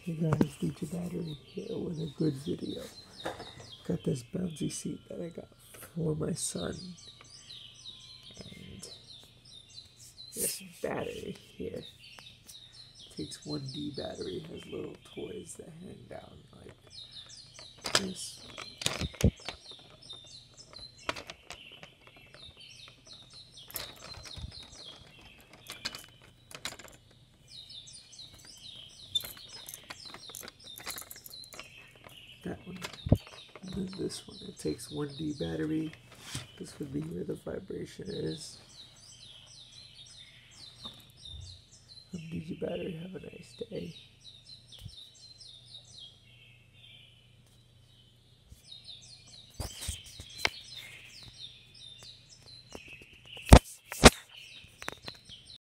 Hey guys, DJ Battery here with a good video. Got this bouncy seat that I got for my son. And this battery here takes 1D battery, has little toys that hang down like this. That one. And then this one, it takes 1D battery. This would be where the vibration is. DJ Battery, have a nice day.